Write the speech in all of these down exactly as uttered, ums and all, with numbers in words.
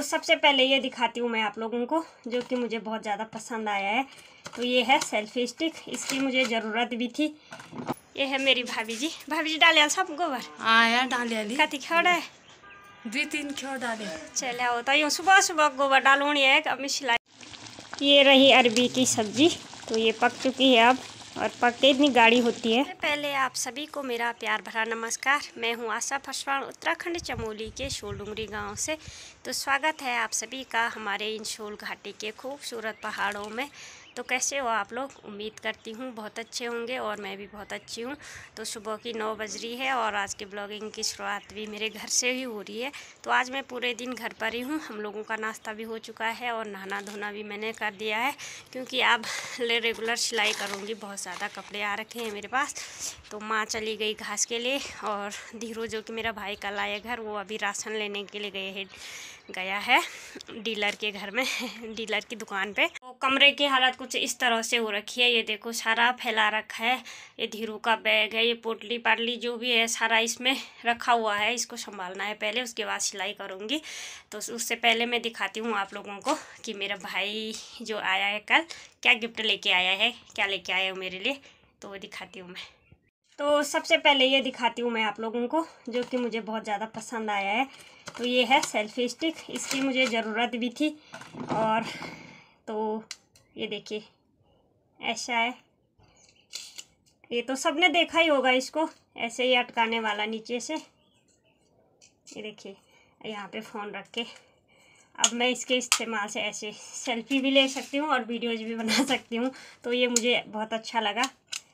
तो सबसे पहले ये दिखाती हूँ मैं आप लोगों को, जो कि मुझे बहुत ज़्यादा पसंद आया है। तो ये है सेल्फी स्टिक, इसकी मुझे ज़रूरत भी थी। ये है मेरी भाभी जी। भाभी जी डाले सब गोबर? हाँ यार डाले कति खेड़ है? दो तीन खेड़ डाले। चले आओ तो यूँ सुबह सुबह गोबर डालूनी है अब सिलाई। ये रही अरबी की सब्जी, तो ये पक चुकी है अब, और पकते इतनी गाढ़ी होती है। पहले आप सभी को मेरा प्यार भरा नमस्कार। मैं हूँ आशा फसवाण, उत्तराखंड चमोली के शोलडुंगरी गांव से। तो स्वागत है आप सभी का हमारे इन शोल घाटी के खूबसूरत पहाड़ों में। तो कैसे हो आप लोग? उम्मीद करती हूँ बहुत अच्छे होंगे, और मैं भी बहुत अच्छी हूँ। तो सुबह की नौ बज रही है और आज की ब्लॉगिंग की शुरुआत भी मेरे घर से ही हो रही है। तो आज मैं पूरे दिन घर पर ही हूँ। हम लोगों का नाश्ता भी हो चुका है और नहाना धोना भी मैंने कर दिया है, क्योंकि अब रेगुलर सिलाई करूँगी। बहुत ज़्यादा कपड़े आ रखे हैं मेरे पास। तो माँ चली गई घास के लिए, और धीरू जो कि मेरा भाई कल आया घर, वो अभी राशन लेने के लिए गए हैं गया है डीलर के घर में डीलर की दुकान पे। तो कमरे की हालत कुछ इस तरह से हो रखी है। ये देखो सारा फैला रखा है। ये धीरू का बैग है, ये पोटली पाटली जो भी है सारा इसमें रखा हुआ है। इसको संभालना है पहले, उसके बाद सिलाई करूँगी। तो उससे पहले मैं दिखाती हूँ आप लोगों को कि मेरा भाई जो आया है कल क्या गिफ्ट लेके आया है, क्या लेके आया है मेरे लिए। तो वो दिखाती हूँ मैं। तो सबसे पहले ये दिखाती हूँ मैं आप लोगों को, जो कि मुझे बहुत ज़्यादा पसंद आया है। तो ये है सेल्फी स्टिक, इसकी मुझे ज़रूरत भी थी। और तो ये देखिए ऐसा है। ये तो सबने देखा ही होगा, इसको ऐसे ही अटकाने वाला नीचे से। ये देखिए यहाँ पे फ़ोन रख के अब मैं इसके इस्तेमाल से ऐसे सेल्फी भी ले सकती हूँ और वीडियोज़ भी बना सकती हूँ। तो ये मुझे बहुत अच्छा लगा।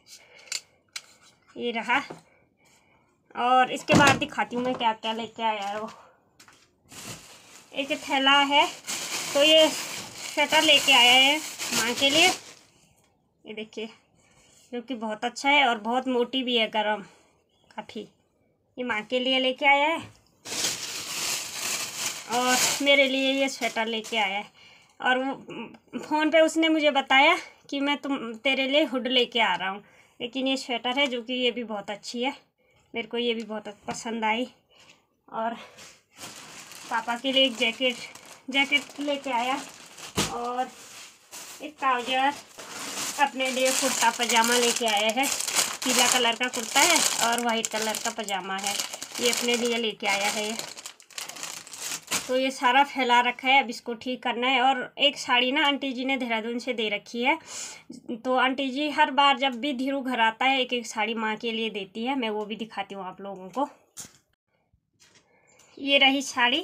ये रहा, और इसके बाद दिखाती हूँ मैं क्या क्या लेके आया है। वो एक थैला है, तो ये स्वेटर लेके आया है माँ के लिए। ये देखिए जो कि बहुत अच्छा है और बहुत मोटी भी है, गरम काफ़ी। ये माँ के लिए लेके आया है, और मेरे लिए ये स्वेटर लेके आया है। और वो फ़ोन पे उसने मुझे बताया कि मैं तुम तेरे लिए हुड लेके आ रहा हूँ। लेकिन ये स्वेटर है जो कि ये भी बहुत अच्छी है, मेरे को ये भी बहुत पसंद आई। और पापा के लिए एक जैकेट जैकेट लेके आया, और एक ट्राउजर, अपने लिए कुर्ता पजामा लेके आया है। पीला कलर का कुर्ता है और वाइट कलर का पजामा है, ये अपने लिए लेके आया है। ये तो ये सारा फैला रखा है, अब इसको ठीक करना है। और एक साड़ी ना आंटी जी ने देहरादून से दे रखी है। तो आंटी जी हर बार जब भी धीरू घर आता है एक एक साड़ी माँ के लिए देती है। मैं वो भी दिखाती हूँ आप लोगों को। ये रही साड़ी,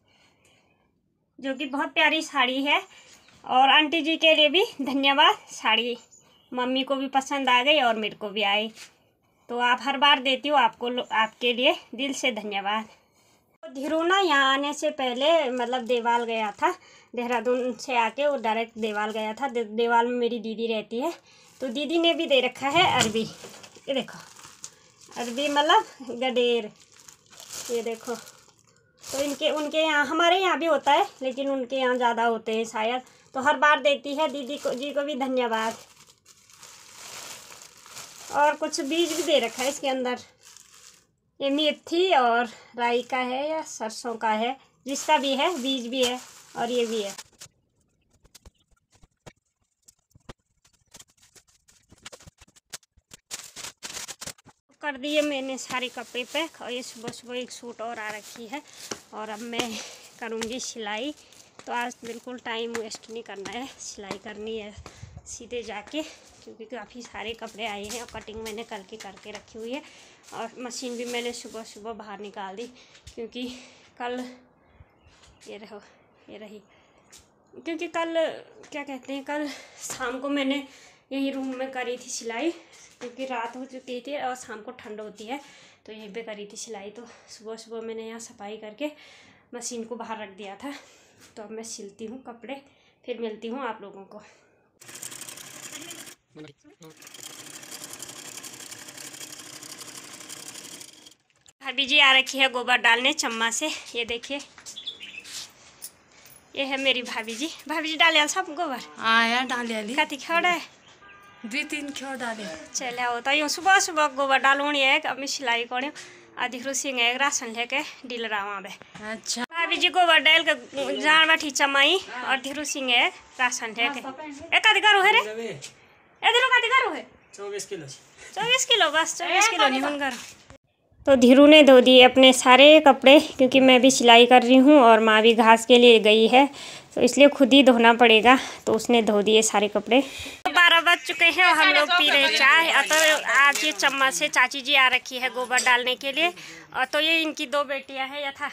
जो कि बहुत प्यारी साड़ी है, और आंटी जी के लिए भी धन्यवाद। साड़ी मम्मी को भी पसंद आ गई और मेरे को भी आई। तो आप हर बार देती हो, आपको आपके लिए दिल से धन्यवाद। धीरू ना यहाँ आने से पहले मतलब देवाल गया था, देहरादून से आके वो डायरेक्ट देवाल गया था। दे, देवाल में मेरी दीदी रहती है, तो दीदी ने भी दे रखा है अरबी। ये देखो अरबी मतलब गडेर, ये देखो। तो इनके उनके यहाँ, हमारे यहाँ भी होता है लेकिन उनके यहाँ ज़्यादा होते हैं शायद। तो हर बार देती है दीदी को, जी को भी धन्यवाद। और कुछ बीज भी दे रखा है इसके अंदर। ये मेथी और राई का है या सरसों का है, जिसका भी है, बीज भी है और ये भी है। कर दिए मैंने सारे कपड़े पैक, और ये सुबह सुबह एक सूट और आ रखी है, और अब मैं करूँगी सिलाई। तो आज बिल्कुल टाइम वेस्ट नहीं करना है, सिलाई करनी है सीधे जाके, क्योंकि काफ़ी सारे कपड़े आए हैं और कटिंग मैंने करके करके रखी हुई है। और मशीन भी मैंने सुबह सुबह बाहर निकाल दी, क्योंकि कल ये रहो ये रही क्योंकि कल क्या कहते हैं, कल शाम को मैंने यही रूम में करी थी सिलाई, क्योंकि रात हो चुकी थी और शाम को ठंड होती है, तो यहीं पे करी थी सिलाई। तो सुबह सुबह मैंने यहाँ सफाई करके मशीन को बाहर रख दिया था। तो अब मैं सिलती हूँ कपड़े, फिर मिलती हूँ आप लोगों को। भाभी जी आ रखी है गोबर डालने चम्मा से। ये देखिए ये है मेरी भाभी जी। भाभी जी डाले सब गोबर? हाँ यार डाले। कति खेड़ है? दो तीन खेड़ डाले। चले आओ तो यूँ सुबह सुबह गोबर डालूनी है, अब मैं सिलाई करूँ। आधी रुसी है राशन लेके डीलर वहाँ पे। अच्छा भाभी जी गोबर डाल के जान बैठी चमाई और धीरू सिंह है राशन है ए कदी करो है रे ए धीरू कदी करो है चौबीस किलो चौबीस किलो बस चौबीस किलो नहीं मन करो। तो धीरू ने धो दिए अपने सारे कपड़े क्योंकि मैं भी सिलाई कर रही हूँ और माँ भी घास के लिए गई है तो इसलिए खुद ही धोना पड़ेगा। तो उसने धो दिए सारे कपड़े। तो बारह बज चुके हैं और हम लोग पी रहे चाय। तो आज ये चम्मच से चाची जी आ रखी है गोबर डालने के लिए। और तो ये इनकी दो बेटियां हैं यथा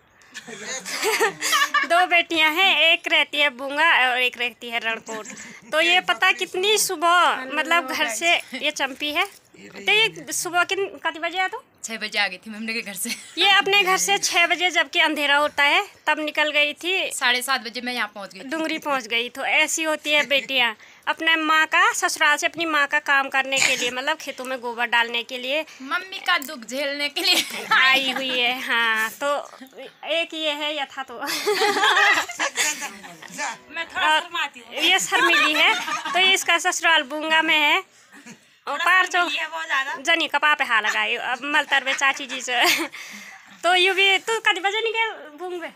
दो बेटियां हैं, एक रहती है बूंगा और एक रहती है रणकोट। तो ये पता कितनी सुबह मतलब घर से ये चंपी है तो ये सुबह किन कितने बजे आया तो छः बजे आ गई थी मम्मी के घर से। ये अपने घर से छः बजे जबकि अंधेरा होता है तब निकल गई थी। साढ़े सात बजे मैं यहाँ पहुँच गई डूंगरी पहुँच गई। तो ऐसी होती है बेटियाँ अपने माँ का ससुराल से अपनी माँ का काम करने के लिए मतलब खेतों में गोबर डालने के लिए मम्मी का दुख झेलने के लिए आई हुई है। हाँ तो एक ये है यथा तो मैं थोड़ा शर्माती हूँ। ये शर्मिली है। तो ये इसका ससुराल बूंगा में है और पार चौ जनी कपा पे हा लगाई अब मलतर में चाची जी से। तो यू भी तू कद बजे निकल बूंगे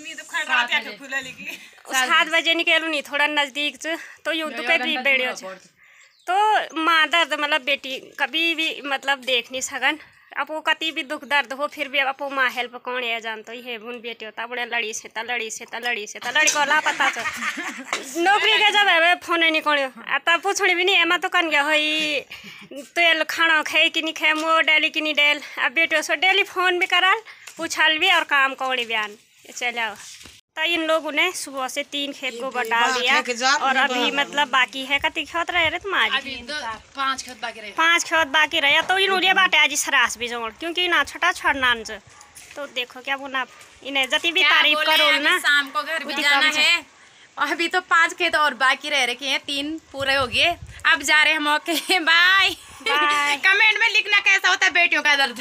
सात बजे निकलू नहीं थोड़ा नजदीक से तो यूँ तो कभी बेड़ियो तो माँ दर्द मतलब बेटी कभी भी मतलब देख नहीं सकन। अब वो कति भी दुख दर्द हो फिर भी अब माँ हेल्प कौन है जानते ही है बुन बेटी होता बड़े लड़ी से त लड़ी से त लड़ी से त लड़ी को ला पता चल नौकरी के जब है फोन नहीं कौन तब पूछनी भी नहीं एमा तो कन गया हई तेल खाना खाए कि नहीं खाए मो डेली कि नहीं डेल अब बेटियों से डेली फोन भी कराल पूछल भी और काम कौड़ी बयान चल। तो इन लोगों ने सुबह से तीन खेत गोबर डाल दिया और अभी मतलब बाकी है कति खेत रहे रे तुम्हारी पांच खेत बाकी रहे पांच खेत बाकी रहे तो इन उड़िया बाटे आज सरास भी जोड़ क्योंकि ना छोटा छोड़ना तो देखो क्या बोला इन्हें जति भी तारीफ करो ना शाम को घर भी जाना है। अभी तो पांच खेत और बाकी रह रखे हैं तीन पूरे हो गए अब जा रहे हैं मौके बाय कमेंट में लिखना कैसा होता है बेटियों का दर्द।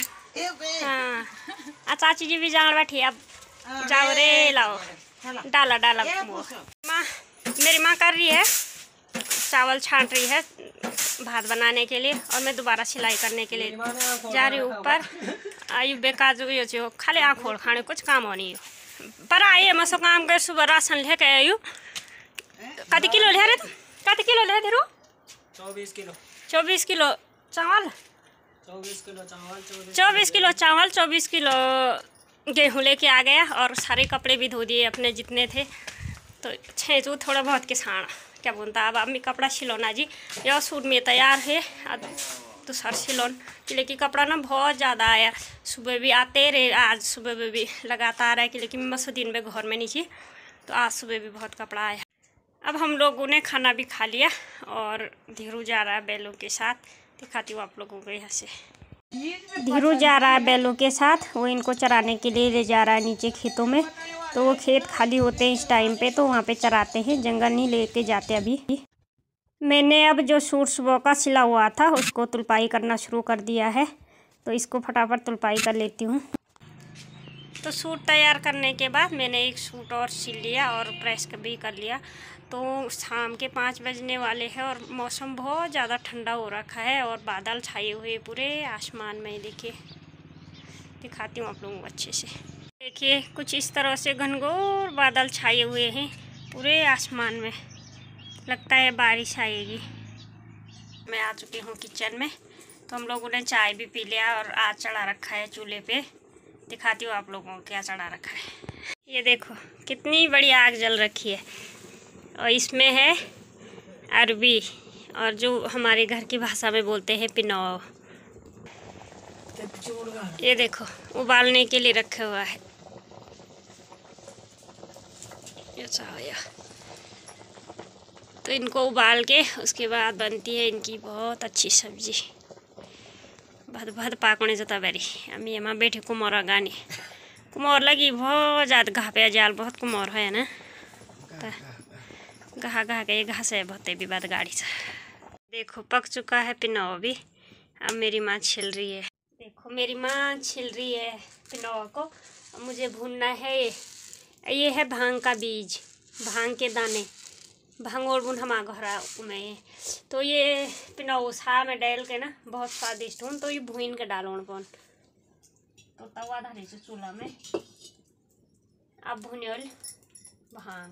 हाँ चाची जी भी जान बैठी अब जाओ रे लाओ डाला डाला माँ मेरी माँ कर रही है चावल छांट रही है भात बनाने के लिए और मैं दोबारा सिलाई करने के लिए जा रही हूँ ऊपर। आयु बेकाजू ये जो खाली आँख खोल खाने कुछ काम होनी है पर आइए मसो काम कर सुबह राशन लेके आयु कति किलो ले रहे कति किलो ले थे चौबीस किलो चौबीस किलो चावल चौबीस किलो चावल चौबीस किलो चावल चौबीस किलो गेहूँ लेके आ गया और सारे कपड़े भी धो दिए अपने जितने थे। तो छेचू थोड़ा बहुत किसान क्या बोलता अब अम्मी कपड़ा सिलोना जी यह सूट में तैयार है अब तो सर सिलोन लेकिन कपड़ा ना बहुत ज़्यादा आया सुबह भी आते रहे आज सुबह में भी लगातार है कि लेकिन मसो दिन में घर में नीचे तो आज सुबह भी बहुत कपड़ा आया। अब हम लोगों ने खाना भी खा लिया और धीरू जा रहा है बैलों के साथ दिखाती हूँ आप लोगों को यहाँ से। धीरू जा रहा है बैलों के साथ वो इनको चराने के लिए ले जा रहा है नीचे खेतों में। तो वो खेत खाली होते हैं इस टाइम पे तो वहाँ पे चराते हैं जंगल नहीं लेके जाते। अभी मैंने अब जो सूट सुबह का सिला हुआ था उसको तुलपाई करना शुरू कर दिया है तो इसको फटाफट तुलपाई कर लेती हूँ। तो सूट तैयार करने के बाद मैंने एक सूट और सिल लिया और प्रेस भी कर लिया। तो शाम के पाँच बजने वाले हैं और मौसम बहुत ज़्यादा ठंडा हो रखा है और बादल छाए हुए पूरे आसमान में। देखिए दिखाती हूँ आप लोगों को अच्छे से। देखिए कुछ इस तरह से घनघोर बादल छाए हुए हैं पूरे आसमान में लगता है बारिश आएगी। मैं आ चुकी हूँ किचन में तो हम लोगों ने चाय भी पी लिया और आग चढ़ा रखा है चूल्हे पे। दिखाती हूँ आप लोगों को क्या चढ़ा रखा है। ये देखो कितनी बड़ी आग जल रखी है और इसमें है अरबी और जो हमारे घर की भाषा में बोलते हैं पिनौ। ये देखो उबालने के लिए रखा हुआ है ये चावल। तो इनको उबाल के उसके बाद बनती है इनकी बहुत अच्छी सब्जी। भद भद पाकने जाता बेरी अम्मी एमा बैठे कुमोर गानी कुमोर लगी बहुत ज़्यादा घा पे जाल बहुत कुमोर है ना तो घा घा के घास है बहुत भी बाद गाड़ी से। देखो पक चुका है पिनौ भी। अब मेरी माँ छिल रही है। देखो मेरी माँ छिल रही है पिनौ को। मुझे भूनना है ये है भांग का बीज भांग के दाने भांग और बुन हमारा घर में। तो ये पिनौ सा में डाल के ना बहुत स्वादिष्ट हूँ। तो ये भून के डालो कौन तो तवा धरे से चूल्हा में अब भुन्योल भांग।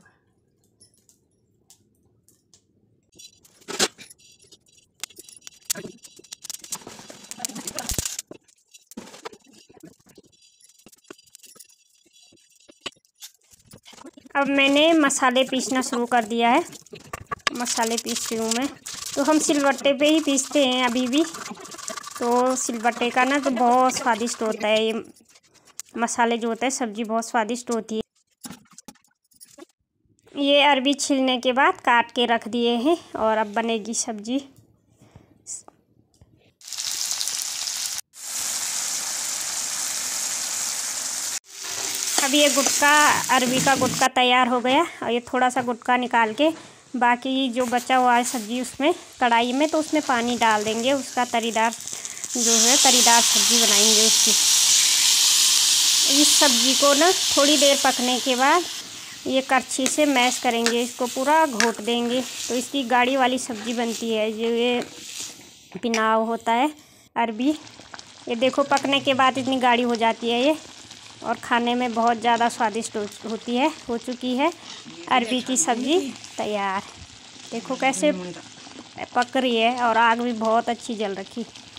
अब मैंने मसाले पीसना शुरू कर दिया है। मसाले पीस रही हूँ मैं। तो हम सिलबट्टे पे ही पीसते हैं अभी भी। तो सिलबट्टे का ना तो बहुत स्वादिष्ट होता है ये मसाले जो होता है, सब्ज़ी बहुत स्वादिष्ट होती है। ये अरबी छीलने के बाद काट के रख दिए हैं और अब बनेगी सब्ज़ी। अब ये गुटका, अरबी का गुटका तैयार हो गया और ये थोड़ा सा गुटका निकाल के बाकी जो बचा हुआ है सब्ज़ी उसमें कढ़ाई में, तो उसमें पानी डाल देंगे। उसका तरीदार जो है तरीदार सब्ज़ी बनाएंगे उसकी। इस सब्ज़ी को ना थोड़ी देर पकने के बाद ये करछी से मैश करेंगे, इसको पूरा घोट देंगे तो इसकी गाढ़ी वाली सब्ज़ी बनती है। जो ये पिनाव होता है अरबी, ये देखो पकने के बाद इतनी गाढ़ी हो जाती है ये, और खाने में बहुत ज़्यादा स्वादिष्ट हो, होती है। हो चुकी है अरबी की सब्ज़ी तैयार। देखो कैसे पक रही है और आग भी बहुत अच्छी जल रखी।